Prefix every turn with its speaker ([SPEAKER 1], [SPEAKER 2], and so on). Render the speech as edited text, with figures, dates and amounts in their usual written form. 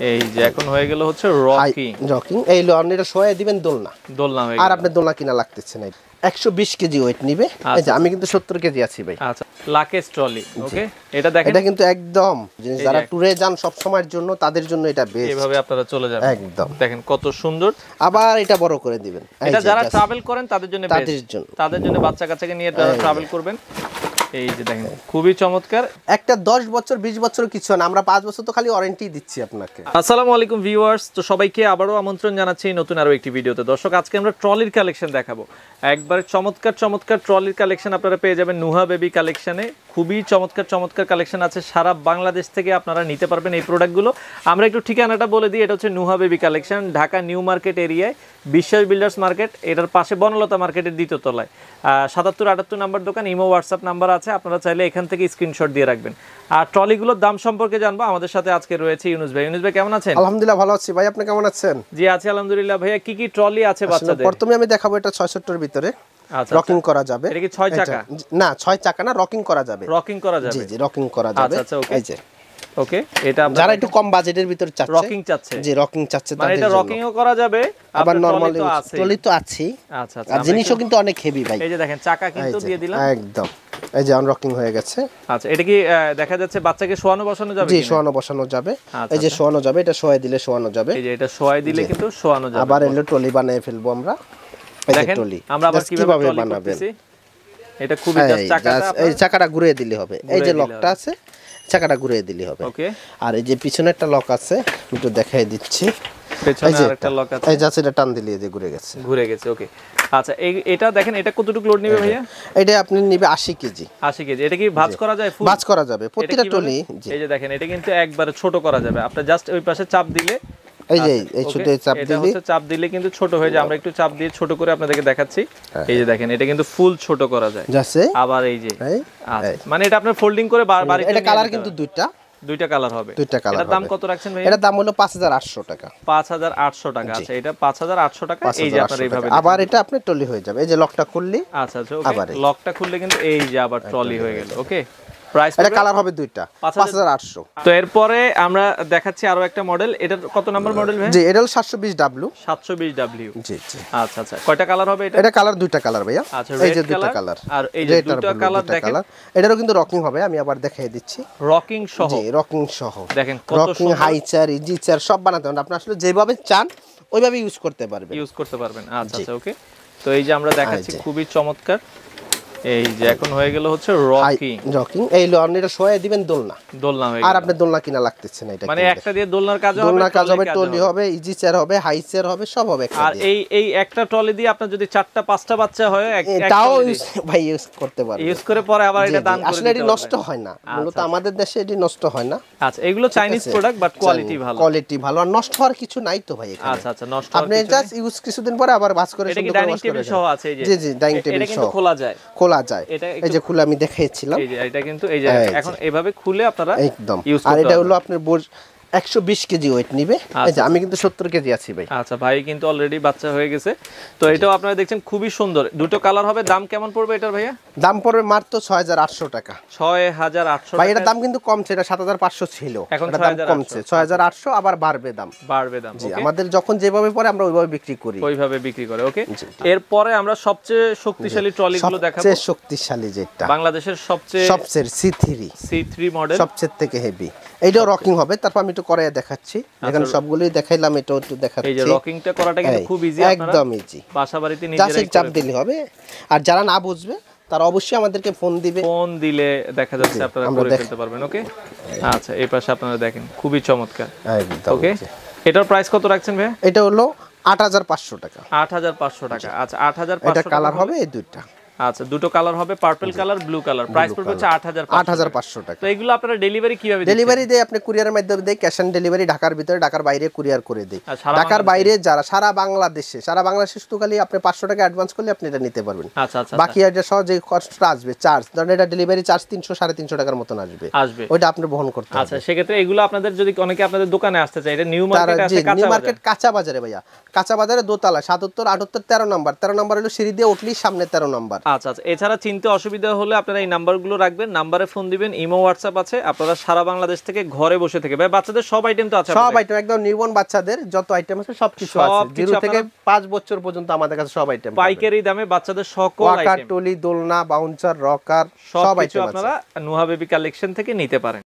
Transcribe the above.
[SPEAKER 1] এই যে এখন হয়ে গেল হচ্ছে রকিং
[SPEAKER 2] রকিং এই লো আপনি এটা শোয়ে দিবেন দোলনা
[SPEAKER 1] দোলনা হয়ে
[SPEAKER 2] আর আপনি দোলনা কিনা লাগতেছে না 120 কেজি ওয়েট নিবে এই যে আমি কিন্তু 70 কেজি আছি ভাই
[SPEAKER 1] আচ্ছা লাকেজ ট্রলি ওকে এটা দেখেন
[SPEAKER 2] এটা কিন্তু একদম যারা ট্যুরে যান সব সময়ের জন্য তাদের জন্য এটা বেস্ট
[SPEAKER 1] এভাবে আপনারা চলে যাবেন একদম দেখেন কত সুন্দর
[SPEAKER 2] আবার এটা বড় করে দিবেন
[SPEAKER 1] এটা যারা ট্রাভেল করেন তাদের জন্য বাচ্চা কাচ্চাকে নিয়ে যারা ট্রাভেল করবেন এই যে দেখেন খুবই চমৎকার
[SPEAKER 2] একটা 10 বছর 20 বছর কিছু না আমরা 5 বছর তো খালি ওয়ারেন্টি দিচ্ছি আপনাকে
[SPEAKER 1] আসসালামু আলাইকুম ভিউয়ার্স তো সবাইকে আবারো আমন্ত্রণ জানাচ্ছি নতুন আরো একটি ভিডিওতে দর্শক আজকে আমরা ট্রলির কালেকশন দেখাবো একবারে চমৎকার ট্রলির কালেকশন আপনারা পেয়ে যাবেন নুহা বেবি কালেকশনে খুবই চমৎকার কালেকশন আছে সারা বাংলাদেশ থেকে আপনারা নিতে পারবেন এই প্রোডাক্টগুলো আমরা একটু ঠিকানাটা বলে দিই এটা হচ্ছে Nuha baby collection Dhaka new market এরিয়ায় বিশ্বাস বিল্ডার্স মার্কেট এটার পাশে বনলতা মার্কেটের দ্বিতীয় তলায় 77-78 নাম্বার দোকান ইমো হোয়াটসঅ্যাপ নাম্বার আছে আপনারা চাইলে এখান থেকে স্ক্রিনশট দিয়ে রাখবেন আর ট্রলিগুলোর দাম সম্পর্কে জানবো আমাদের সাথে আজকে রয়েছে ইউনুস ভাই কেমন আছেন
[SPEAKER 2] আলহামদুলিল্লাহ ভালো আছি ভাই আপনি কেমন আছেন
[SPEAKER 1] জি আছি আলহামদুলিল্লাহ ভাইয়া কি ট্রলি আছে বাচ্চাদের
[SPEAKER 2] প্রথমে আমি দেখাবো এটা 66 এর ভিতরে রকিং করা যাবে
[SPEAKER 1] এটা কি 6 চাকা
[SPEAKER 2] না 6 চাকা না রকিং করা যাবে
[SPEAKER 1] জি
[SPEAKER 2] রকিং করা যাবে
[SPEAKER 1] আচ্ছা
[SPEAKER 2] এই যে
[SPEAKER 1] ওকে এটা
[SPEAKER 2] যারা একটু কম বাজেটের ভিতরে চাচ্ছে
[SPEAKER 1] রকিং চাচ্ছে
[SPEAKER 2] জি রকিং চাচ্ছে
[SPEAKER 1] মানে এটা রকিংও করা যাবে
[SPEAKER 2] আবার নরমালি ট্রলি তো আছে
[SPEAKER 1] আচ্ছা
[SPEAKER 2] আর জিনিসও কিন্তু অনেক হেভি ভাই
[SPEAKER 1] এই যে দেখেন চাকা কিন্তু দিয়ে দিলাম
[SPEAKER 2] একদম এই যে আনরকিং হয়ে গেছে
[SPEAKER 1] আচ্ছা এটা কি দেখা যাচ্ছে বাচ্চাকে শোয়ানো বসানো যাবে
[SPEAKER 2] জি শোয়ানো বসানো যাবে এই যে শোয়ানো যাবে এটা শোয়াই দিলে শোয়ানো যাবে
[SPEAKER 1] এই যে এটা শোয়াই দিলে কিন্তু শোয়ানো যাবে
[SPEAKER 2] আবার এলো ট্রলি বানিয়ে ফেলবো আমরা এই যে ট্রলি
[SPEAKER 1] আমরা আবার কিভাবে বানাবেন এটা খুবই জাস্ট চাকাটা
[SPEAKER 2] এই চাকাটা ঘুরিয়ে দিলে হবে এই যে লকটা আছে চাকাটা ঘুরিয়ে দিলে হবে
[SPEAKER 1] ওকে
[SPEAKER 2] আর এই যে পিছনে একটা লক আছে একটু দেখাই দিচ্ছি
[SPEAKER 1] পেছনে আরেকটা লক আছে
[SPEAKER 2] এই যাচ্ছে এটা টান দিলে যে ঘুরে গেছে
[SPEAKER 1] ওকে আচ্ছা এটা দেখেন এটা কতটুকু লোড নেবে ভাইয়া
[SPEAKER 2] এটা আপনি নেবে 80 কেজি
[SPEAKER 1] এটা কি ভাঁজ করা যায় ফুল
[SPEAKER 2] ভাঁজ করা যাবে প্রতিটা ট্রলি
[SPEAKER 1] এই যে দেখেন এটা কিন্তু একবারে ছোট করা যাবে আপনি জাস্ট ওই পাশে চাপ দিলে
[SPEAKER 2] এই যে এই ছোট চাপ দিলে
[SPEAKER 1] এটা হচ্ছে চাপ দিলে কিন্তু ছোট হয়ে যায় আমরা একটু চাপ দিয়ে ছোট করে আপনাদেরকে দেখাচ্ছি এই যে দেখেন এটা কিন্তু ফুল ছোট করা যায়
[SPEAKER 2] যাচ্ছে
[SPEAKER 1] আবার এই যে আচ্ছা মানে এটা আপনি ফোল্ডিং করে বাড়ি
[SPEAKER 2] এটা কালার কিন্তু দুইটা
[SPEAKER 1] কালার হবে
[SPEAKER 2] এটার
[SPEAKER 1] দাম কত রাখছেন ভাই
[SPEAKER 2] এটার দাম হলো 5800 টাকা
[SPEAKER 1] 5800 টাকা আচ্ছা এটা 5800 টাকা এই যে আপনারা এইভাবে
[SPEAKER 2] আবার এটা আপনি ট্রলি হয়ে যাবে এই যে লকটা খুললি
[SPEAKER 1] আচ্ছা ওকে লকটা খুললে কিন্তু এই যে আবার ট্রলি হয়ে গেল ওকে প্রাইস
[SPEAKER 2] এটা কালার হবে দুইটা 5800
[SPEAKER 1] তো এরপরে আমরা দেখাচ্ছি আরো একটা মডেল এটার কত নাম্বার মডেল ভাই
[SPEAKER 2] জি এটা হলো 720W জি
[SPEAKER 1] আচ্ছা কয়টা কালার হবে
[SPEAKER 2] এটা কালার দুইটা কালার ভাইয়া
[SPEAKER 1] এই যে দুইটা কালার আর এই যে দুইটা কালার দেখেন
[SPEAKER 2] এটারও কিন্তু রকিং হবে আমি আবার দেখাই দিচ্ছি
[SPEAKER 1] রকিং সহ
[SPEAKER 2] জি রকিং সহ
[SPEAKER 1] দেখেন কত
[SPEAKER 2] rocking high chair easy chair সব বানাতে পারবেন আপনি আসলে যেভাবে চান ওইভাবে ইউজ করতে পারবেন
[SPEAKER 1] আচ্ছা ওকে তো এই যে আমরা দেখাচ্ছি খুবই চমৎকার এই যে এখন হয়ে গেল হচ্ছে রকিং
[SPEAKER 2] এই লো আপনি এটা শোয়ে দিবেন দোলনা হয়ে আর আপনি দোলনা কিনা লাগতেছে না এটা
[SPEAKER 1] মানে একটা দিয়ে দোলনার কাজ
[SPEAKER 2] হবে ট্রলি হবে ইজি চেয়ার হবে হাই চেয়ার হবে সব হবে
[SPEAKER 1] আর এই একটা ট্রলি দিয়ে আপনার যদি 4টা 5টা বাচ্চা হয়
[SPEAKER 2] তাও ভাই ইউজ করতে পারবেন
[SPEAKER 1] ইউজ করে পরে আবার এটা দান করে
[SPEAKER 2] আসলে এটা নষ্ট হয় না মূলত আমাদের দেশে এটা নষ্ট হয় না
[SPEAKER 1] আচ্ছা এগুলো চাইনিজ প্রোডাক্ট বাট কোয়ালিটি ভালো
[SPEAKER 2] আর নষ্ট হওয়ার কিছু নাই তো ভাই এখানে
[SPEAKER 1] আচ্ছা নষ্ট
[SPEAKER 2] আপনি জাস্ট ইউজ কিছুদিন পরে আবার ভাঁজ করে
[SPEAKER 1] এটা কি ডাইনিং টেবিল সহ আছে এই যে
[SPEAKER 2] জি ডাইনিং টেবিল সহ
[SPEAKER 1] খোলা যায়
[SPEAKER 2] এই যে খুলে আমি দেখাইছিলাম
[SPEAKER 1] এই যে এটা কিন্তু এই যে এখন এভাবে খুলে আপনারা
[SPEAKER 2] একদম আর এটা হলো আপনার 120 কেজি ওয়েট নিবে এই যে আমি কিন্তু 70 কেজি আছি ভাই
[SPEAKER 1] আচ্ছা ভাই কিন্তু অলরেডি বাচ্চা হয়ে গেছে তো এটাও আপনারা দেখছেন খুবই সুন্দর দুটো কালার হবে দাম কেমন পড়বে এটার ভাইয়া
[SPEAKER 2] দাম পড়বে মাত্র 6800 টাকা
[SPEAKER 1] 6800
[SPEAKER 2] ভাই এটার দাম কিন্তু কমছে এটা 7500 ছিল
[SPEAKER 1] এখন
[SPEAKER 2] দাম কমছে 6800 আবার বাড়বে দাম
[SPEAKER 1] জি
[SPEAKER 2] আমাদের যখন যেভাবে পড়ে আমরা ওইভাবে বিক্রি করি
[SPEAKER 1] ওকে এরপরে আমরা সবচেয়ে শক্তিশালী ট্রলিগুলো দেখাবো
[SPEAKER 2] সবচেয়ে শক্তিশালী যেটা
[SPEAKER 1] বাংলাদেশের সবচেয়ে C3 মডেল
[SPEAKER 2] সবচেয়ে থেকে হেভি এইটাও রকিং হবে তারপর আমি একটু করে দেখাচ্ছি এখানে সবগুলোই দেখাইলাম এটাও একটু দেখাচ্ছি
[SPEAKER 1] এই যে রকিংটা করাটা কিন্তু খুব ইজি
[SPEAKER 2] একদম ইজি
[SPEAKER 1] বাসাবাড়িতে নিজেরাই
[SPEAKER 2] চাপ দিলে হবে আর যারা না বুঝবে তারা অবশ্যই আমাদেরকে ফোন
[SPEAKER 1] দিলে দেখা যাচ্ছে আপনারা করে ফেলতে পারবেন ওকে আচ্ছা এই পাশে আপনারা দেখেন খুবই চমৎকার
[SPEAKER 2] একদম
[SPEAKER 1] ওকে এটার প্রাইস কত রাখছেন ভাই
[SPEAKER 2] এটা হলো 8500 টাকা
[SPEAKER 1] 8500 টাকা আচ্ছা 8500
[SPEAKER 2] এটা কালার হবে এই দুইটা
[SPEAKER 1] আচ্ছা দুটো কালার হবে purple colour blue colour price পড়বে হচ্ছে
[SPEAKER 2] 8500 টাকা
[SPEAKER 1] তো এগুলো আপনারা ডেলিভারি কিভাবে
[SPEAKER 2] ডেলিভারি দেই আপনি কুরিয়ারের মাধ্যমে দেই ক্যাশ অন ডেলিভারি ঢাকার ভিতরে ঢাকার বাইরে কুরিয়ার করে দেই ঢাকার বাইরে যারা সারা বাংলাদেশে শুধু খালি আপনি 500 টাকা অ্যাডভান্স করলে আপনি এটা নিতে পারবেন
[SPEAKER 1] আচ্ছা
[SPEAKER 2] বাকি এটা সহ যে কষ্টটা আসবে চার্জ ধরেন এটা ডেলিভারি চার্জ 300 350 টাকার মতন আসবে ওটা আপনি বহন করতে হবে
[SPEAKER 1] আচ্ছা সেই ক্ষেত্রে এগুলো আপনাদের যদি অনেকে আপনাদের দোকানে আসতে চায় এটা নিউ মার্কেট আছে
[SPEAKER 2] নিউ মার্কেট কাঁচা বাজারে ভাইয়া কাঁচা বাজারে দোতলা 77 78 13 নাম্বার হলো সিঁড়ি দিয়ে উঠলি সামনে 13 নাম্বার
[SPEAKER 1] আচ্ছা আচ্ছা, এছাড়া চিনতে অসুবিধা হলে আপনারা এই নাম্বারগুলো রাখবেন, নাম্বারে ফোন দিবেন, ইমো হোয়াটসঅ্যাপ আছে, আপনারা সারা বাংলাদেশ থেকে ঘরে বসে থেকে ভাই বাচ্চাদের সব আইটেম তো আছে,
[SPEAKER 2] সব আইটেম একদম নিউবর্ন বাচ্চাদের যত আইটেম আছে সবকিছু আছে, 0 থেকে 5 বছর পর্যন্ত আমাদের কাছে সব আইটেম
[SPEAKER 1] পাইকারি দামে বাচ্চাদের সকল আইটেম,
[SPEAKER 2] টলি, দোলনা, বাউন্সার, রকার সব আইটেম
[SPEAKER 1] আপনারা নুহা বেবি কালেকশন থেকে নিতে পারেন।